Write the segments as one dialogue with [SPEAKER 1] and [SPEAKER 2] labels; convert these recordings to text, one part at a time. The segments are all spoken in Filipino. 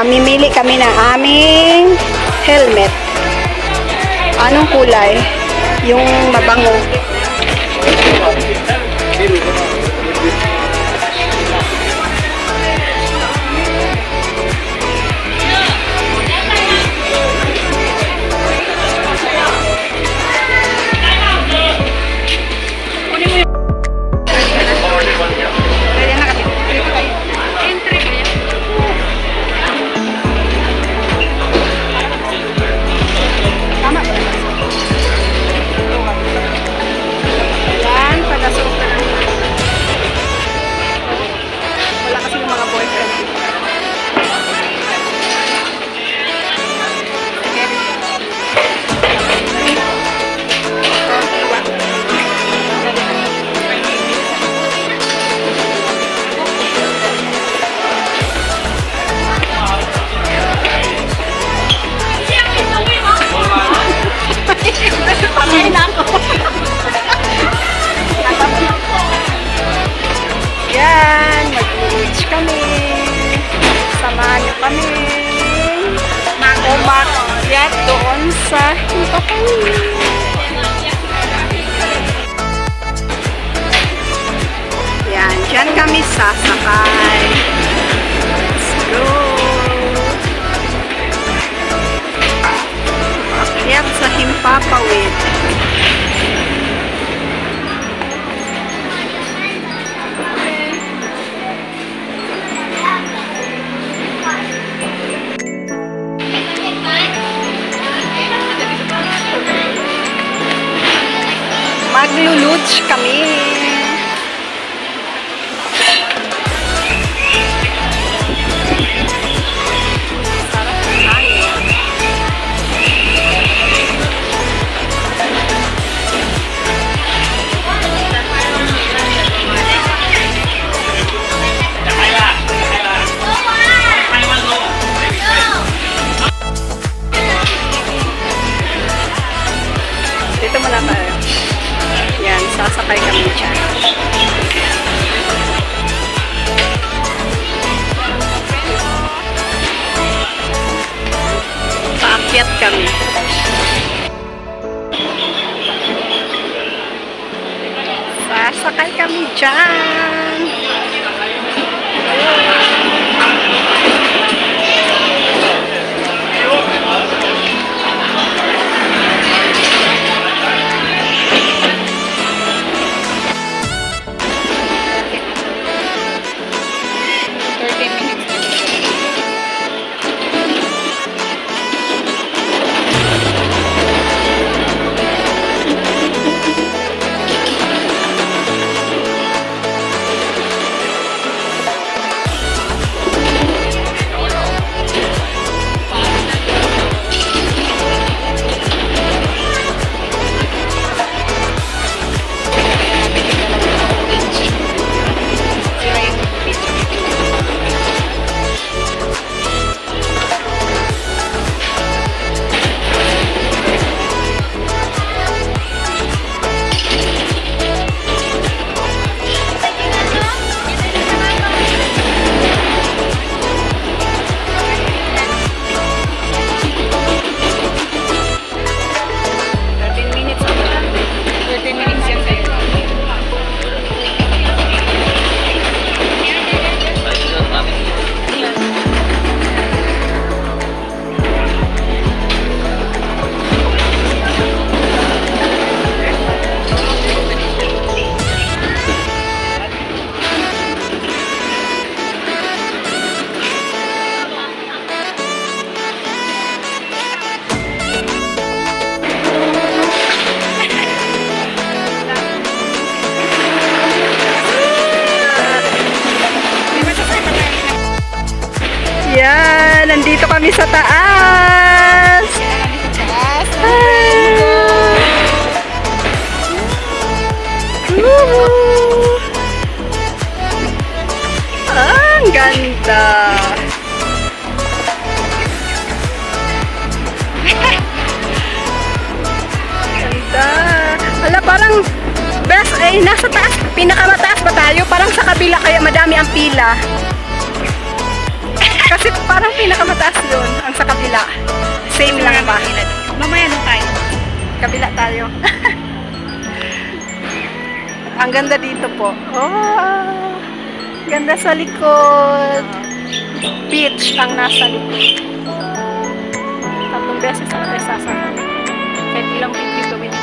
[SPEAKER 1] Mamimili kami ng aming helmet. Anong kulay? Yung mabango. Yan, mag-reach kami. Samahan nyo kami. Umakyat doon sa himpapawid. Yan, dyan kami sasakay. Let's go. Umakyat sa himpapawid. Magluluts kami. Sarap na tayo. Dito muna tayo. Yan, sasakay kami dyan. Paakyat kami. Sasakay kami dyan. Yan, nandito kami sa taas. Ang ganda. Ganda. Ala, parang best ay nasa taas, pinakamataas pa tayo. Parang sa kabila kaya madami ang pila. Kasi parang pinakamataas yun, ang sa kabila. Same lang ba?
[SPEAKER 2] Mamaya nung tayo.
[SPEAKER 1] Kabila tayo. Ang ganda dito po. Oh, ganda sa likod. Beach ang nasa likod. 3 beses ang tayo sasakay. Kahit ilang video gawin.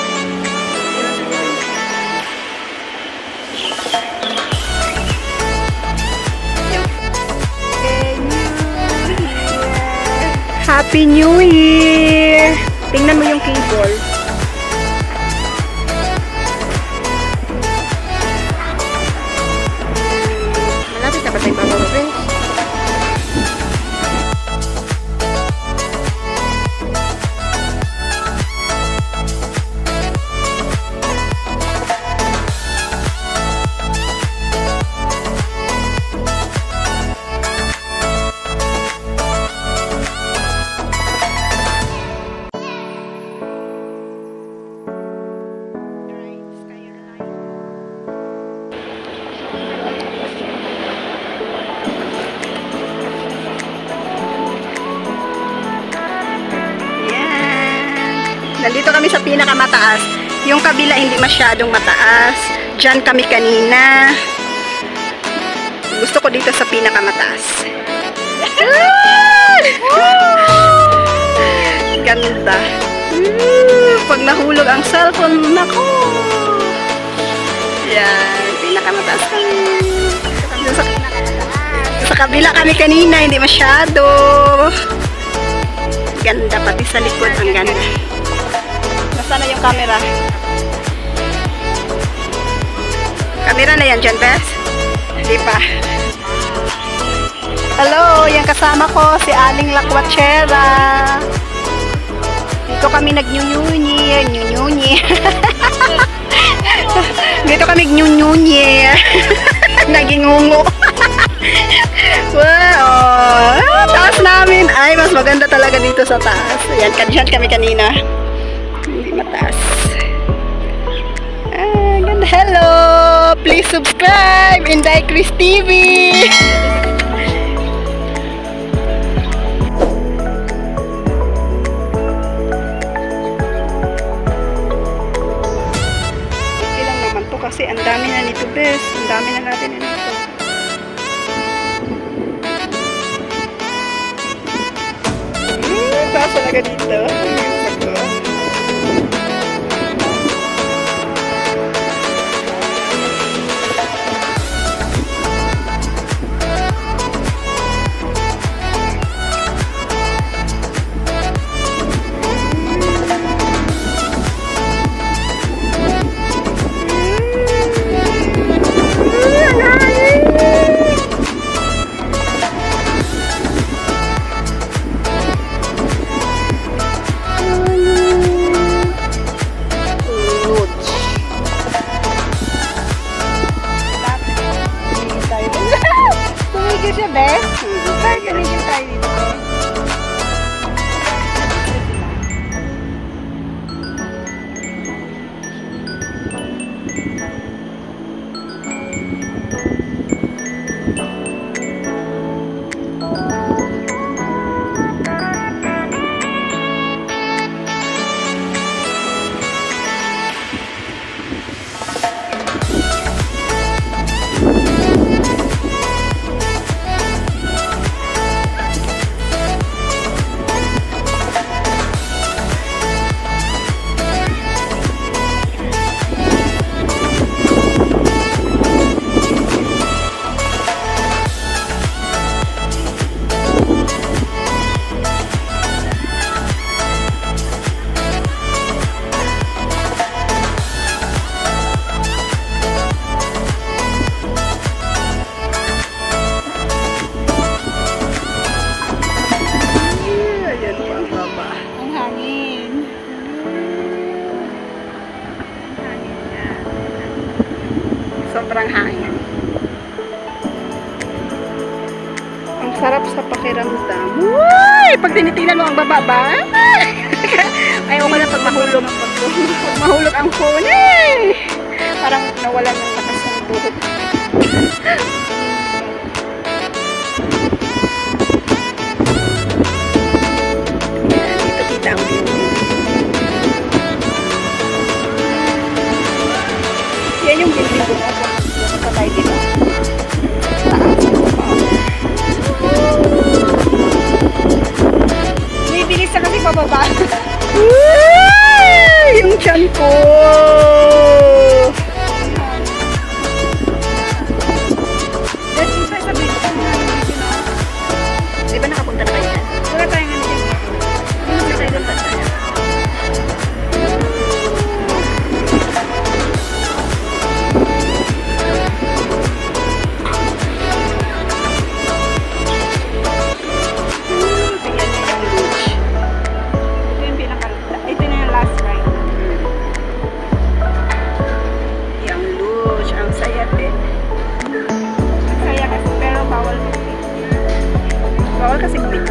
[SPEAKER 1] Happy New Year! Tingnan mo yung cable. Malapit na ba tayong bababa? Nandito kami sa pinakamataas. Yung kabila hindi masyadong mataas. Diyan kami kanina. Gusto ko dito sa pinakamataas. Ganda. Pag nahulog ang cellphone, nako. Yan, pinakamataas kami. Sa kabila kami kanina, hindi masyado. Ganda, pati sa likod ang ganda. Nasaan na yung camera? Camera na yan dyan, Bes? Hindi pa. Hello, yung kasama ko, si Aling Lakwachera. Dito kami nag-nyunyunyi. Dito kami nag-nyunyunyi. Nagingungo. Wow! Taas namin. Ay, mas maganda talaga dito sa taas. Ayan, dyan kami kanina. Hindi mataas. Ah, ganda. Hello! Please subscribe Inday Chris TV! Okay lang naman to kasi ang dami na nito, Bes. Ang dami na natin na nito. Taas talaga dito. Siya, Bes. Kahit kanigil tayo dito. Sobrang hangin. Ang sarap sa pakiramdam. Uy! Pag tinitingnan mo ang bababa. Ayaw ko na pag mahulog. Pag mahulog ang phone. Eh! Parang nawalan ng lakas ng buhok. Oh!
[SPEAKER 2] Di ba nakapunta na kayo?
[SPEAKER 1] Wala tayong ano dyan.
[SPEAKER 2] Hindi tayo doon basta.
[SPEAKER 1] Ito yung pinaka, ito na yung last ride.
[SPEAKER 2] Yung luge, ang saya din.
[SPEAKER 1] Masaya kasi, pero bawal mag-pee.
[SPEAKER 2] Bawal kasi gawin.